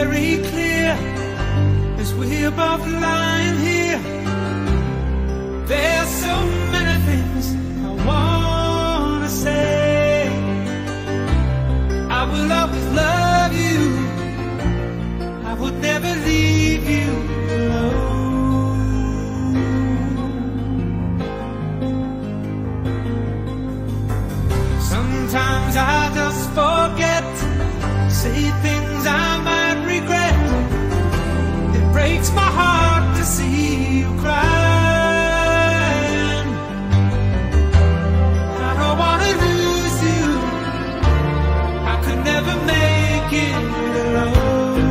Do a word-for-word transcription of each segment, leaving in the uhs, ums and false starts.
very clear as we're both lying here. There's so many things I wanna say. I will always love you, I would never leave you alone. Sometimes I just forget, say things I might regret. It breaks my heart to see you crying. I don't wanna lose you, I could never make it alone.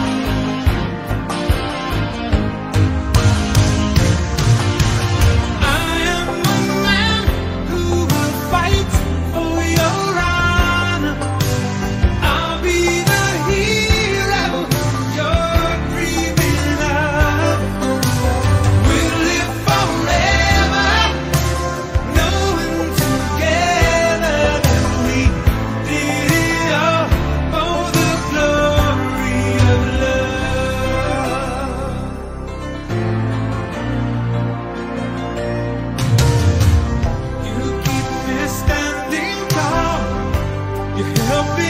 I am a man who will fight for your honor. I'll be the hero you're dreaming of. We'll live forever, knowing together that we did it all for the glory of love. You keep me standing tall, you help me